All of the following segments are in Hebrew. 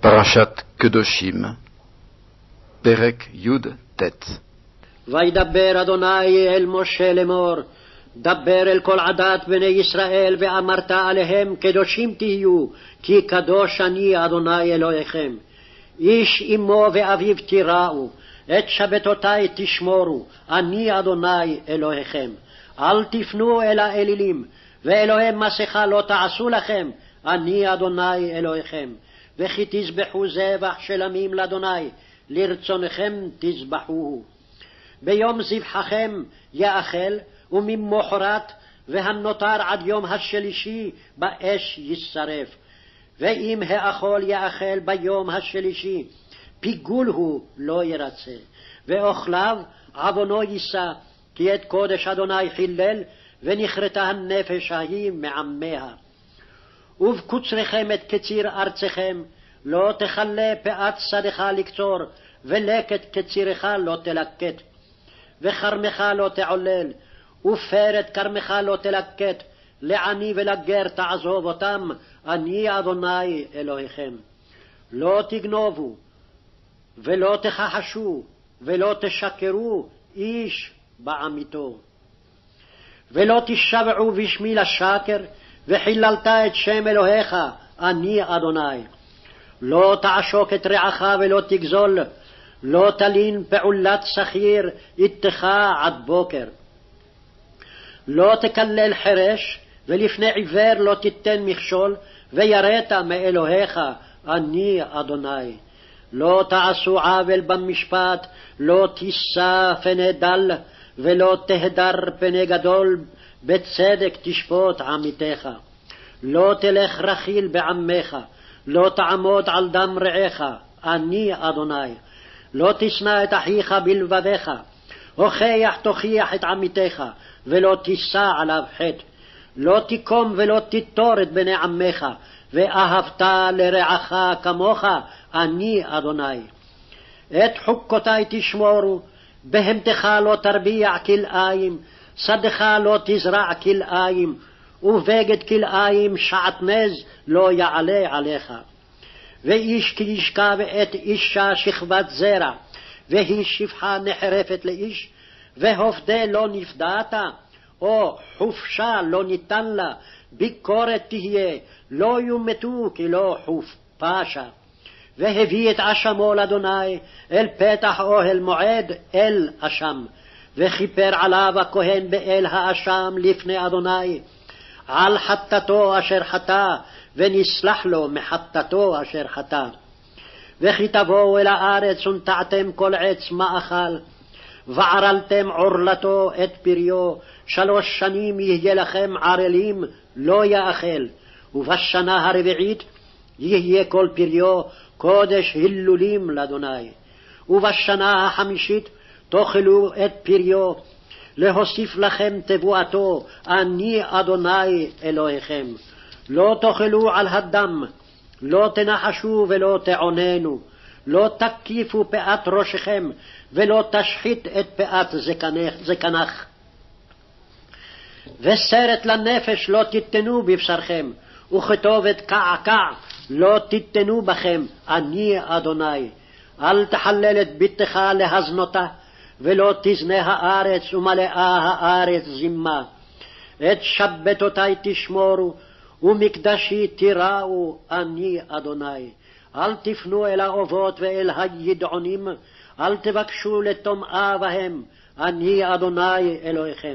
פרשת קדושים, פרק י"ט. וידבר אדוני אל משה לאמור, דבר אל כל עדת בני ישראל, ואמרת עליהם קדושים תהיו, כי קדוש אני אדוני אלוהיכם. איש אמו ואביו תיראו, את שבתותי תשמורו, אני אדוני אלוהיכם. אל תפנו אל האלילים, ואלוהי מסכה לא תעשו לכם, אני אדוני אלוהיכם. וכי תזבחו זבח של עמים לאדוני, לרצונכם תזבחוהו. ביום זבחכם יאכל, וממחרת והנותר עד יום השלישי באש ישרף. ואם האכול יאכל ביום השלישי, פיגול הוא לא ירצה, ואוכליו עוונו יישא, כי את קודש אדוני חילל, ונכרתה הנפש ההיא מעמיה. ובקוצריכם את קציר ארצכם, לא תכלה פאת שדך לקצור, ולקט קצירך לא תלקט. וכרמך לא תעולל, ופרת כרמך לא תלקט, לעני ולגר תעזוב אותם, אני אדוני אלוהיכם. לא תגנובו, ולא תכחשו, ולא תשקרו איש בעמיתו. ולא תשבעו בשמי לשקר, וחיללת את שם אלוהיך, אני אדוני. לא תעשוק את רעך ולא תגזול, לא תלין פעולת שכיר איתך עד בוקר. לא תקלל חרש, ולפני עיוור לא תיתן מכשול, ויראת מאלוהיך, אני אדוני. לא תעשו עוול במשפט, לא תישא פני דל, ולא תהדר פני גדול, בצדק תשפוט עמיתך. לא תלך רכיל בעמך, לא תעמוד על דם רעך, אני אדוני. לא תשנא את אחיך בלבביך, הוכח תוכיח את עמיתך, ולא תישא עליו חטא. לא תקום ולא תיטור את בני עמך, ואהבת לרעך כמוך, אני אדוני. את חוקותי תשמורו, בהמתך לא תרביע כלאיים, שדך לא תזרע כלאיים, ובגד כלאיים שעטנז לא יעלה עליך. ואיש כי ישכב את אישה שכבת זרע, והיא שפחה נחרפת לאיש, והופדה לא נפדעת, או חופשה לא ניתן לה, ביקורת תהיה, לא יומתו כי לא חוף פשע. והביא את אשמו לאדוני אל פתח אוהל מועד אל אשם, וכיפר עליו הכהן באל האשם לפני אדוני, על חטאתו אשר חטא, ונסלח לו מחטאתו אשר חטא. וכי תבואו אל הארץ ונטעתם כל עץ מאכל, וערלתם עורלתו את פריו, 3 שנים יהיה לכם ערלים לא יאכל, ובשנה הרביעית יהיה כל פריו קודש הילולים לאדוני. ובשנה החמישית תאכלו את פריו, להוסיף לכם תבואתו, אני אדוני אלוהיכם. לא תאכלו על הדם, לא תנחשו ולא תעוננו, לא תקיפו פאת ראשכם, ולא תשחית את פאת זקנך. וסרט לנפש לא תיתנו בבשרכם, וכתובת קעקע לא תיתנו בכם, אני אדוני. אל תחלל את ביתך להזנותה, ולא תזנה הארץ ומלאה הארץ זימה. את שבתותי תשמורו, ומקדשי תיראו, אני אדוני. אל תפנו אל האובות ואל הידעונים, אל תבקשו לטומאה בהם, אני אדוני אלוהיכם.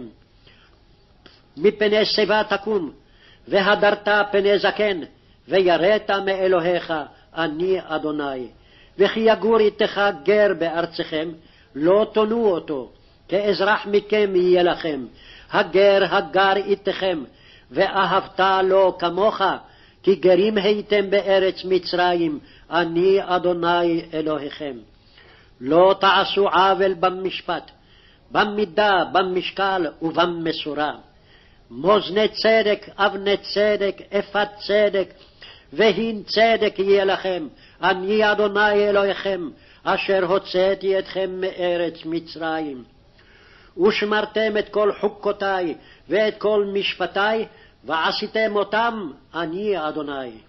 מפני שיבה תקום, והדרת פני זקן, ויראת מאלוהיך, אני אדוני. וכי יגור איתך גר בארצכם, לא תונו אותו, כאזרח מכם יהיה לכם. הגר הגר איתכם, ואהבת לו כמוך, כי גרים הייתם בארץ מצרים, אני אדוני אלוהיכם. לא תעשו עוול במשפט, במידה, במשקל ובמשורה. מאזני צדק, אבני צדק, אפת צדק, והין צדק יהיה לכם, אני אדוני אלוהיכם, אשר הוצאתי אתכם מארץ מצרים. ושמרתם את כל חוקותי ואת כל משפטי, ועשיתם אותם, אני אדוני.